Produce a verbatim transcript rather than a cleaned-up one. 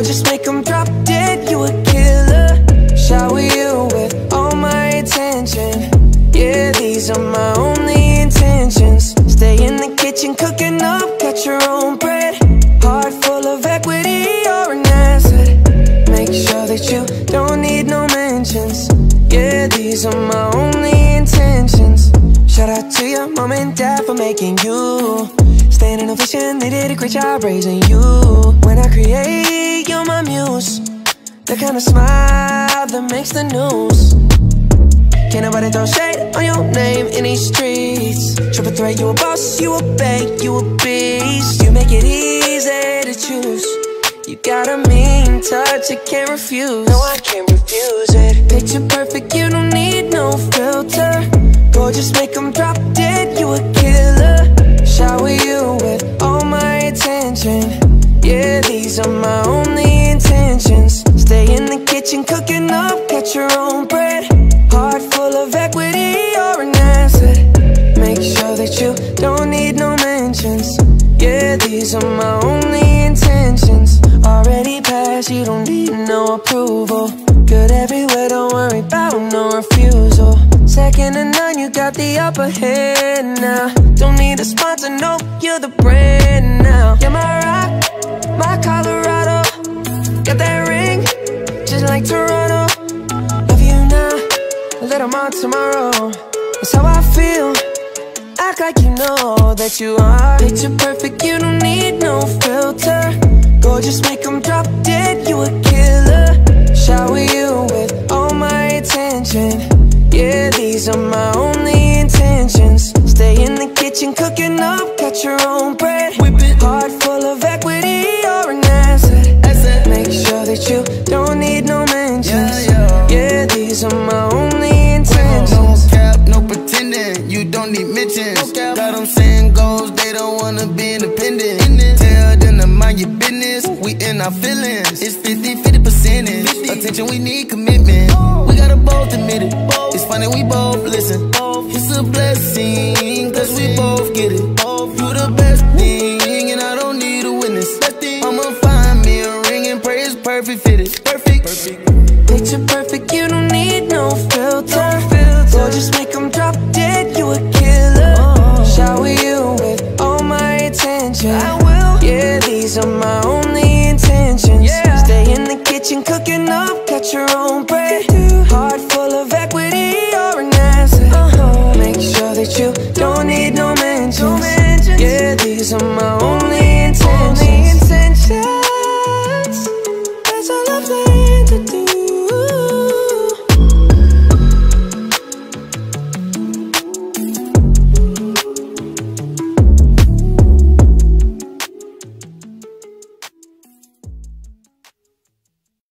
Gorgeous, make them drop dead, you a killer. Shower you with all my attention. Yeah, these are my only intentions. Stay in the kitchen cooking up, got your own bread. Heart full of equity, you're an asset. Make sure that you don't need no mentions. Yeah, these are my only intentions. Shout out to your mom and dad for making you. Staying in a vision, they did a great job raising you. When I create, you're my muse. The kind of smile that makes the news. Can't nobody throw shade on your name in these streets. Triple threat, you a boss, you a bank, you a beast. You make it easy to choose. You got a mean touch, I can't refuse. No, I can't refuse it. Picture perfect, you don't need no filter. Gorgeous, make them drop dead, you a killer. Shower you with all my attention. Yeah, these are my only intentions. Stay in the kitchen cooking up, got your own bread. Heart full of equity, you're an asset. Make sure that you don't need no mentions. Yeah, these are my only intentions. Already passed, you don't need no approval. Good everywhere, don't worry about no refusal. Second to none, you got the upper hand now. Don't need a sponsor, no, you're the brand now. You're my rock, my Colorado. Got that ring, just like Toronto. Love you now, a little more tomorrow. That's how I feel, act like you know that you are. Picture perfect, you don't need no filter. Gorgeous, make them drop dead, you a killer. Shower you with all my attention. Yeah, these are my only intentions. Stay in the kitchen cooking up, got your own bread. Heart full of equity, you're an asset. Make sure that you don't need no mentions. Yeah, these are my only intentions. No cap, no pretending, you don't need mentions. Got them saying goals, they don't wanna be independent. Tell them to mind your business, we in our feelings. It's fifty fifty percentage. Attention, we need commitment. We gotta both admit it. It's funny, we both listen. It's a blessing, cause we both get it. You the best thing, and I don't need a witness. I'ma find me a ring and pray it's perfect fitted. Perfect. Picture perfect, you don't need no filter. Gorgeous, make them drop dead, you a killer. Shower you with all my attention. I will. Yeah, these are my only intentions. Stay in the kitchen cooking up, got your own bread. Heart full of equity, you're an asset. Make sure that you don't need no mentions. Yeah, these are my